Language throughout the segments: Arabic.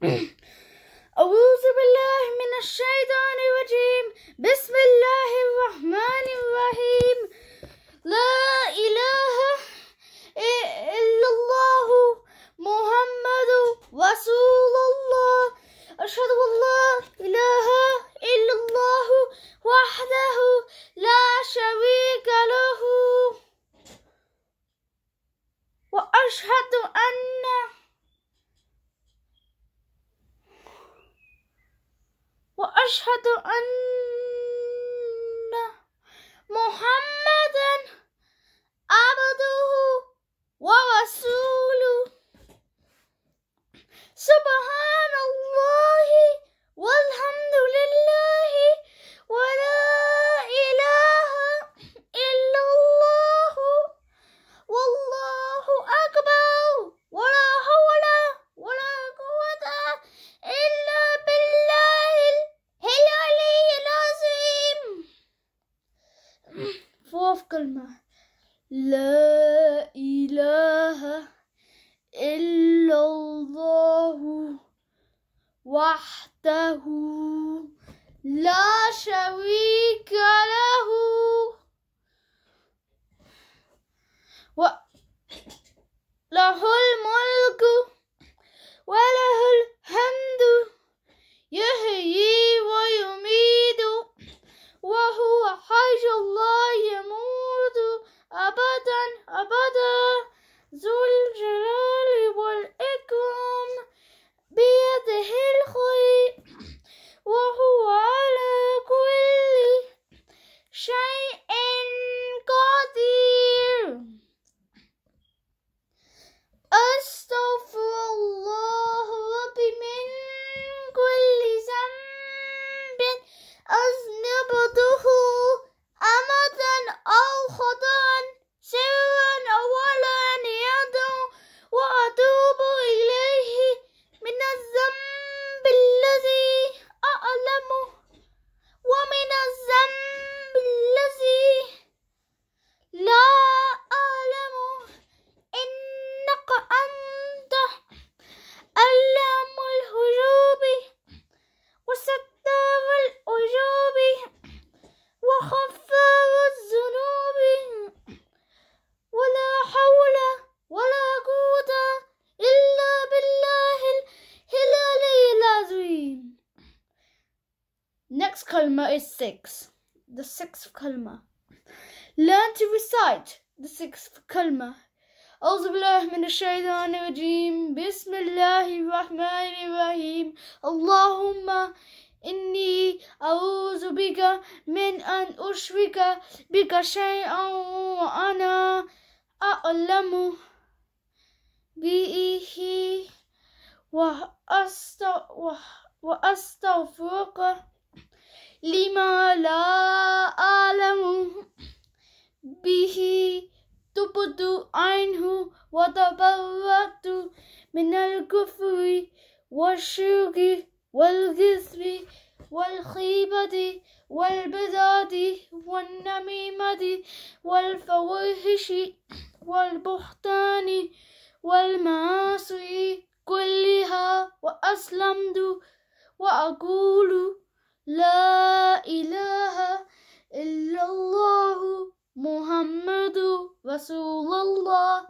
أعوذ بالله من الشيطان الرجيم. بسم الله الرحمن الرحيم. لا إله إلا الله محمد رسول الله. أشهد أن لا إله إلا الله وحده لا شريك له وأشهد أن محمدا عبده ورسوله. سبحان الله والحمد لله ولا إله إلا الله والله أكبر ولا حول ولا قوة إلا بالله العلي العظيم. Fourth كلمة لا إله إلا الله وحده لا شريك له وله الملك وله الحمد يحيي ويميت وهو حي لا يموت أبدا أبدا ذو الجلال والإكرام بيده الخير وهو على كل شيء قدير. أستغفر الله ربي من كل ذنب أذنبته أمدا أو خطأ سرا أو علانية وأتوب إليه من الذنب الذي أعلمه ومن الذنب الذي لا أعلمه إنك أنت علام الغيوب وستار العيوب وغفار الذنوب ولا حول ولا قوة إلا بالله العلي العظيم. Next kalma is 6. The 6th kalma. Learn to recite the 6th kalma. أعوذ بالله من الشيطان الرجيم. بسم الله الرحمن الرحيم. اللهم إني أعوذ بك من أن أشرك بك شيئا وأنا أعلم به وأستغفرك لما لا أعلم به. تبت عنه وتبرأت من الكفر والشرك والكذب والخيبة والبذات والنميمة والفواحش والبهتان والمعاصي كلها وأسلمت وأقول لا إله إلا الله محمد رسول الله.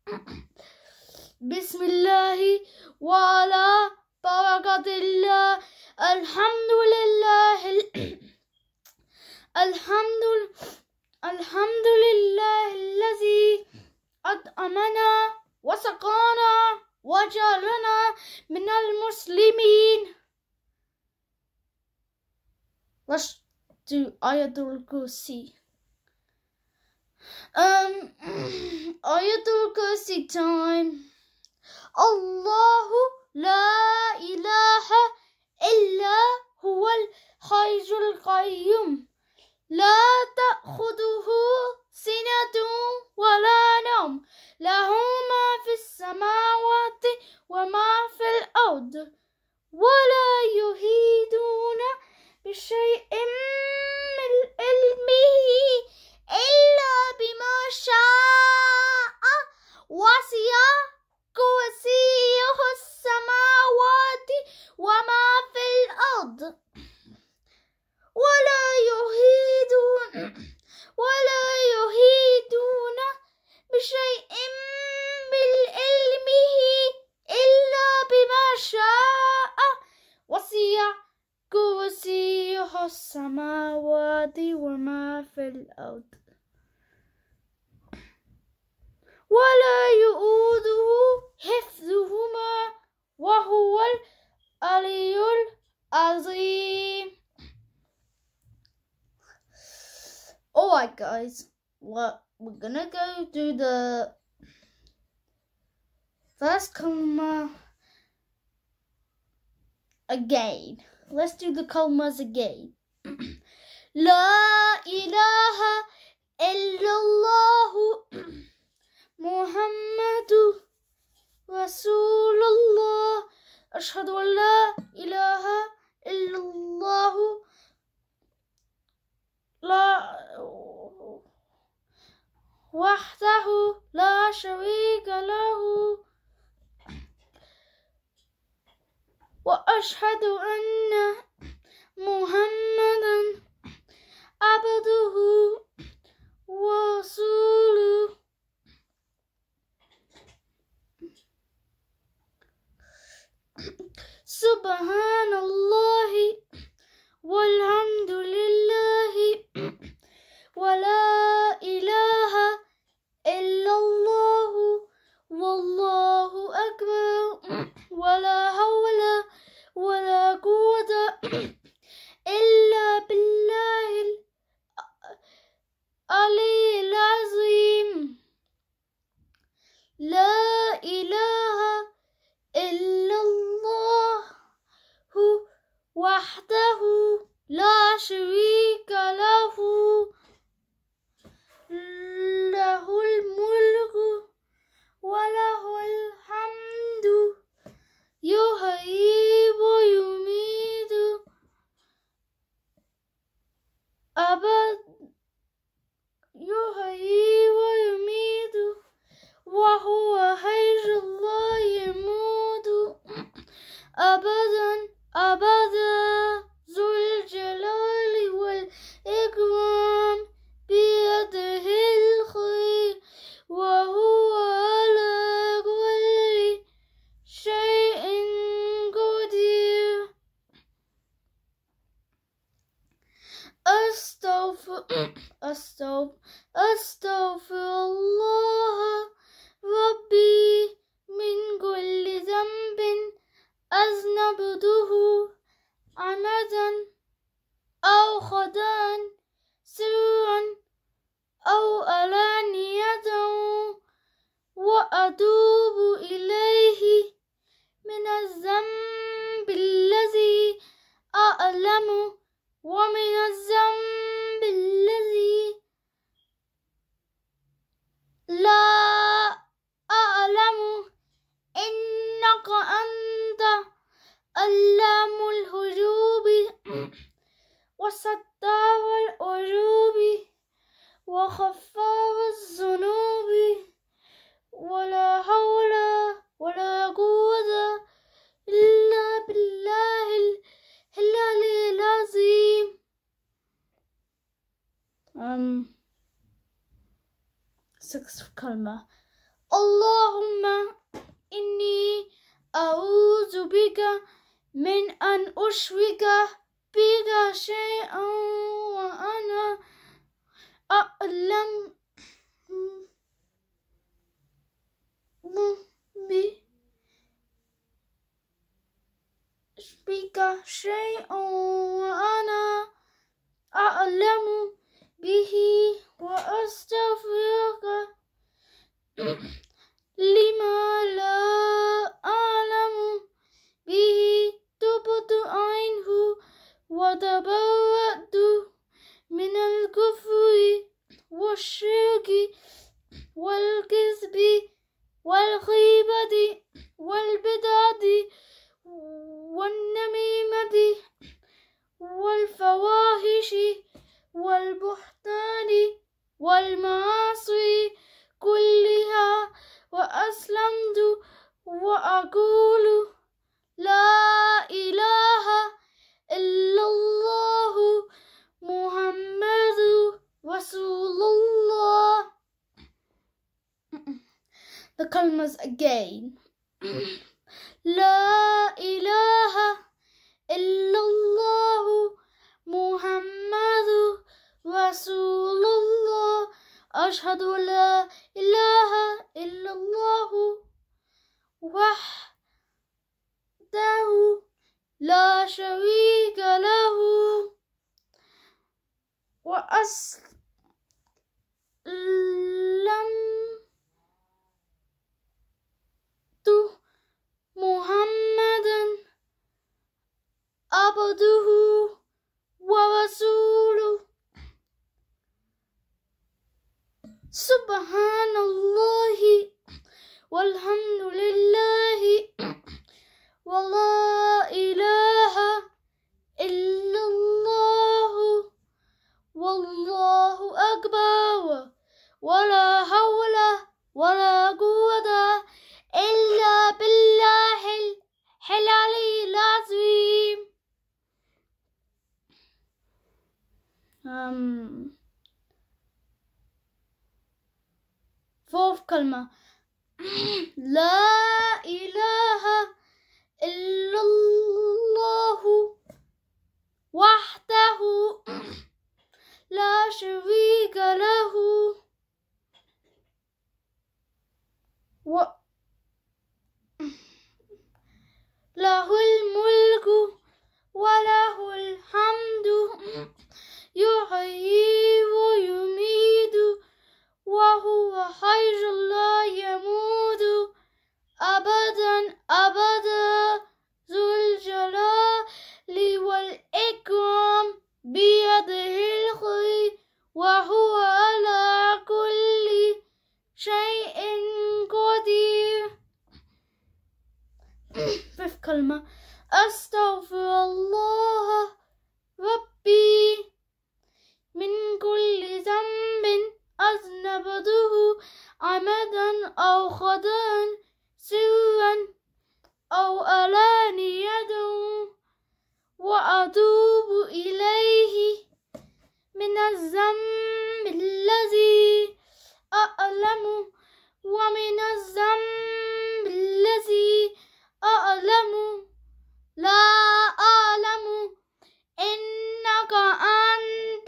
بسم الله وعلى بركة الله. الحمد لله الحمد لله الذي أطعمنا وسقانا وجعلنا من المسلمين. Let's do Ayatul Kursi. Ayatul Kursi time. Allahu la ilaha illa huwa al-hayy al-qayyum la ta'khudhuhu sinatun wa la nawm lahu ma fi as-samawati wa ma fi al-ard wa la yuhiduna بشيء من علمه إلا بما شاء وسع كرسيه السماوات كرسيه السماوات وما في الأرض ولا يؤوده حفظهما وهو العلي العظيم. Alright guys, we're gonna go do the first kalma again. Let's do the kalmas again. La ilaha illallah Muhammadu Rasulullah. Ashhadu an la ilaha illallah وحده لا شريك له وأشهد أن محمدا عبده ورسوله. سبحان الله والحمد لله ولا إله إلا الله والله أكبر ولا حول ولا قوة إلا بالله العلي العظيم. لا إله إلا الله وحده لا شريك له له الملك وله الحمد يحيي ويميت وهو حي لا يموت أبدا ذو الجلال والإكرام بيده الخير وهو على كل شيء قدير. أستغفر الله ربي من كل ذنب أذنبته عمدا أو خطأ سرا أو علانية وأتوب إليه من الذنب الذي أعلم ومن الذنب الذي لا أعلم إنك أنت علام الغيوب وستار العيوب وغفار الذنوب ولا حول ولا قوة إلا بالله العلي العظيم. Sixth kalma. اللهم إني أعوذ بك من أن أشرك بك شيئا وأنا أعلم بك شيئا وأنا أعلم به وأستغفرك لما لا أعلم به تبت عنه وتبرأت من الكفر والشرك والكذب والغيبة والبدعة والنميمة والفواحش والبهتان والمعاصي كلها وأسلمت وأقول لا إله إلا الله محمد رسول الله. The kalmas again. لا إله إلا الله محمد رسول الله أشهد لا إله إلا الله وحده لا شريك له وأسلمت محمدا عبده ورسوله سبحان الله والحمد لله ولا إله إلا الله والله أكبر ولا حول ولا قوة إلا بالله العلي العظيم. Fourth كلمة لا إله إلا الله وحده لا شريك له له الملك وله الحمد يحيي ويميت وهو حي لا يموت أبدا أبدا ذو الجلال والإكرام بيده الخير وهو على كل شيء قدير. Fifth كلمة أستغفر الله ربي من كل ذنب أذنبته عمدا أو خطأ سرا أو علانية وأتوب إليه من الذنب الذي أعلم ومن الذنب الذي أعلم لا أعلم إنك أنت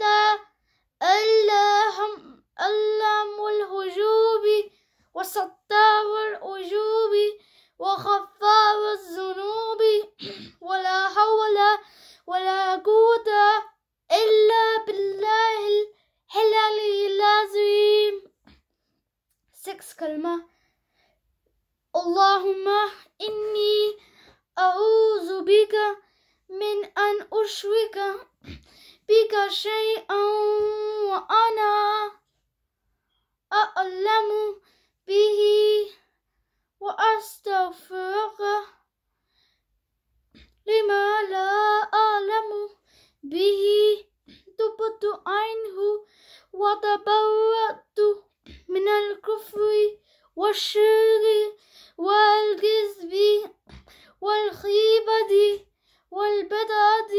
علام الغيوب وستار العيوب وغفار الذنوب ولا حول ولا قوة إلا بالله العلي العظيم. Sixth كلمة اللهم إني أعوذ بك من أن أشرك بك شيئا وأنا أعلم به وأستغفرك لما لا أعلم به تبت عنه وتبرأت من الكفر والشرك والكذب والخيبة والبدعة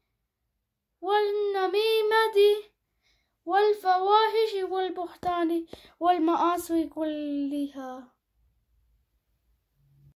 والنميمة والفواحش والبهتان والمعاصي كلها.